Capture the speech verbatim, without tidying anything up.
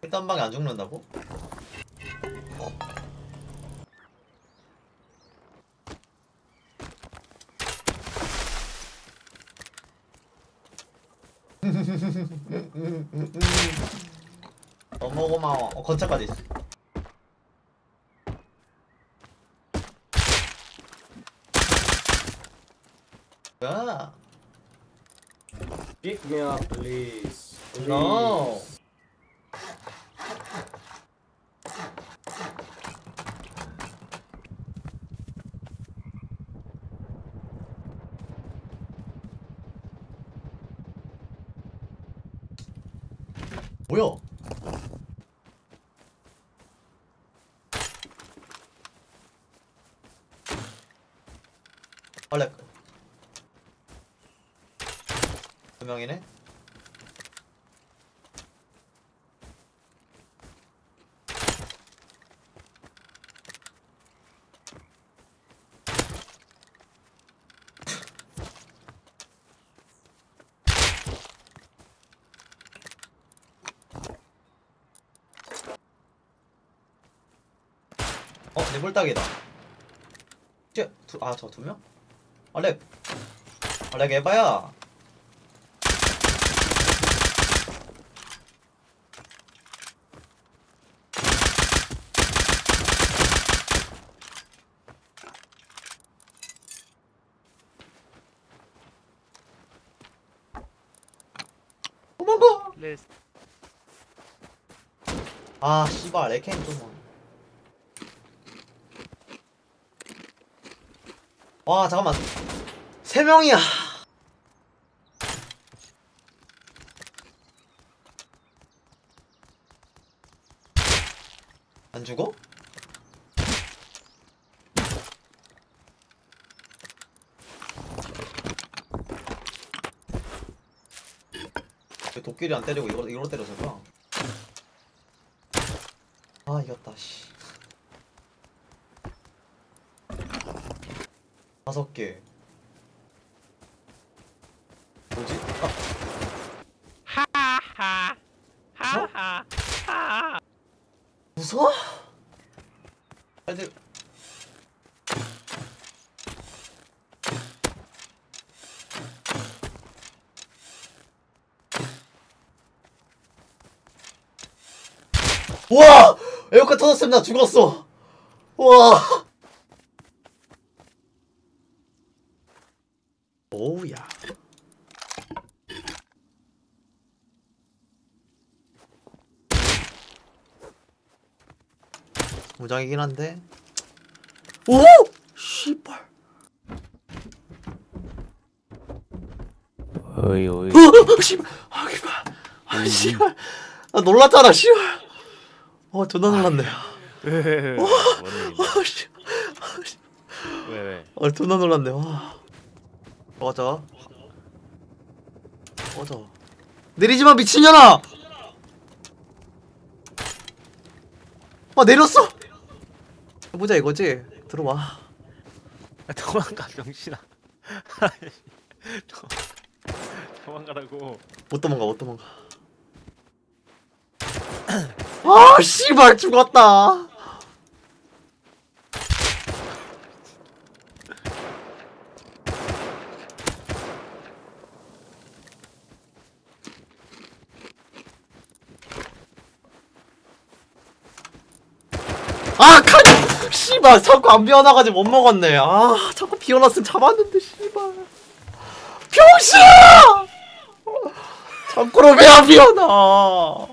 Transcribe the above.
일단 한 방에 안 죽는다고? 어. 너무 고마워. 어, 건차까지 있어. 야. Pick me up, please. please. No. 뭐야? 원래 두 명이네. 어, 내 볼따기다. 아, 저 두 명? 아, 렉. 아, 렉 에바야. 도망가. 레스. 아, 씨발, 렉캠 좀. 와, 잠깐만. 세 명이야. 안 죽어? 왜 도끼리 안 때리고 이걸, 이걸로 때려서가? 아, 이겼다, 씨. 다섯 개. 뭐지? 아. 하하. 하하. 하하. 무서워? 애들. 우와! 에어컨 터졌으면 나 죽었어. 우와. 오우야. 무장이긴 한데. 오! 씨발. 어이 어이. 으! 씨발. 아, 씨발. 아, 씨발. 나 놀랐잖아, 씨발. 어, 존나 놀랐네. 왜? 아, 씨. 왜 왜? 아, 존나 놀랐네. 와. 맞아. 맞아. 내리지마, 미친년아. 아, 내렸어. 보자 이거지. 들어와. 도망가 병신아. 도- 도망가라고. 못 도망가, 못 도망가. 아, 씨발 죽었다. 아, 칸! 씨발, 자꾸 안 비워놔가지고 못 먹었네. 아, 자꾸 비워놨으면 잡았는데, 씨발. 병신아! 자꾸로 왜 안 비워놔?